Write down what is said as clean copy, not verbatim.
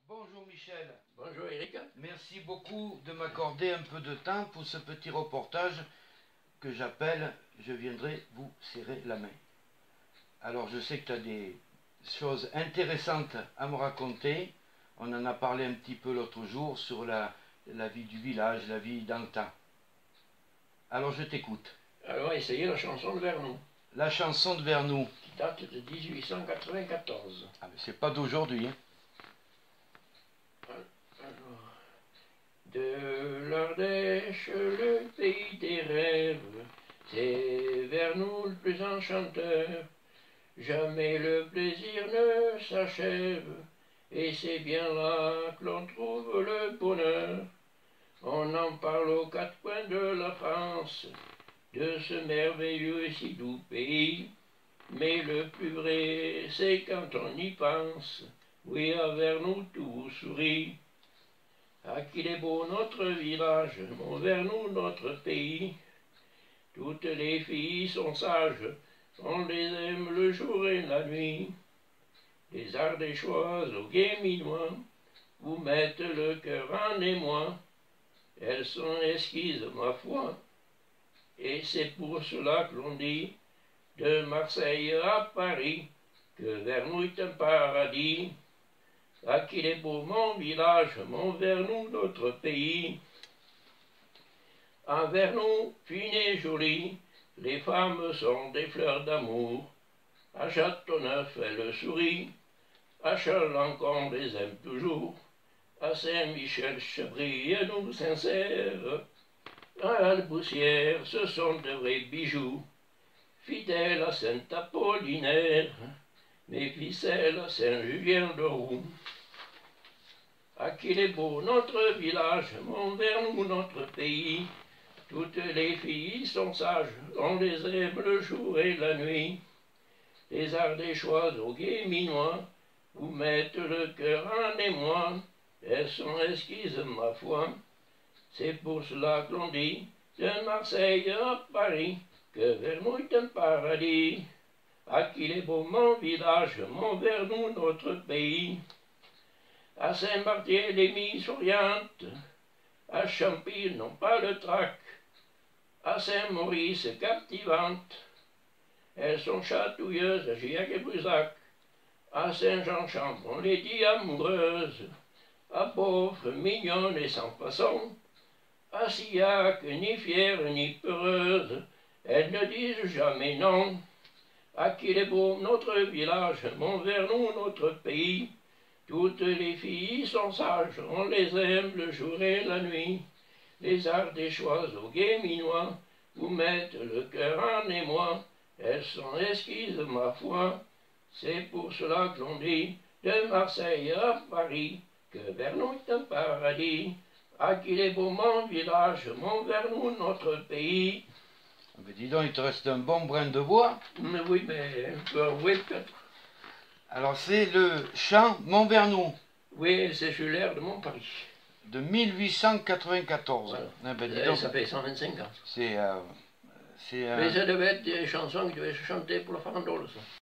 Bonjour Michel. Bonjour Eric. Merci beaucoup de m'accorder un peu de temps pour ce petit reportage que j'appelle « Je viendrai vous serrer la main ». Alors je sais que tu as des choses intéressantes à me raconter. On en a parlé un petit peu l'autre jour sur la vie du village, la vie dans le temps. Alors je t'écoute. Alors essayez la chanson de Vernou, La chanson de Vernou. qui date de 1894. Ah mais c'est pas d'aujourd'hui, hein. Alors, de l'Ardèche, le pays des rêves, c'est Vernou le plus enchanteur. Jamais le plaisir ne s'achève, et c'est bien là que l'on trouve le bonheur. On en parle aux quatre coins de la France, de ce merveilleux et si doux pays. Mais le plus vrai, c'est quand on y pense, oui, à Vernou tout sourit. Ah, qu'il est beau notre village, mon Vernou notre pays. Toutes les filles sont sages, on les aime le jour et la nuit. Les Ardéchoises au Guéminois vous mettent le cœur en émoi. Elles sont esquises, ma foi, et c'est pour cela que l'on dit, de Marseille à Paris, que Vernou est un paradis. Ah, qu'il est beau mon village, mon Vernou, notre pays. À Vernou, fine et jolie, les femmes sont des fleurs d'amour. À Châteauneuf, elles sourient, à Chalancon, on les aime toujours. À Saint-Michel-Chevry, nous sincères. À Alboussière, ce sont de vrais bijoux. Fidèle à Saint-Apollinaire, mes ficelles à Saint-Julien-de-Roux. Ah, qu'il est beau notre village, mon Vernou, notre pays. Toutes les filles sont sages, on les aime le jour et la nuit. Les Ardéchoises au Guéminois vous mettent le cœur en émoi. Elles sont esquises, ma foi. C'est pour cela que l'on dit, de Marseille à Paris, que Vernou est un paradis. Ah, qu'il est beau mon village, mon Vernou, notre pays. À Saint-Barthélemy, les Milles souriantes, à Champy, non pas le trac, à Saint-Maurice, captivantes, elles sont chatouilleuses à Gillac et Brusac, à Saint-Jean-Champ, on les dit amoureuses, à pauvres, mignonnes et sans façon, à Sillac, ni fières ni peureuses, elles ne disent jamais non. À qu'il est beau notre village, mon Vernou, notre pays. Toutes les filles sont sages, on les aime le jour et la nuit. Les Ardéchoises au Guéminois vous mettent le cœur en émoi. Elles sont esquises, ma foi. C'est pour cela que l'on dit, de Marseille à Paris, que Vernou est un paradis. Ah, qu'il est beau mon village, mon Vernou, notre pays. Mais dis donc, il te reste un bon brin de voix. Mais oui, mais oui, peut-être. Alors c'est le chant Mon Vernou. Oui, c'est Jules de Montparis. De 1894. Voilà. Ah ben, dis donc, Ça fait 125 ans. c'est Mais ça devait être des chansons qui devaient se chanter pour la farandole, ça.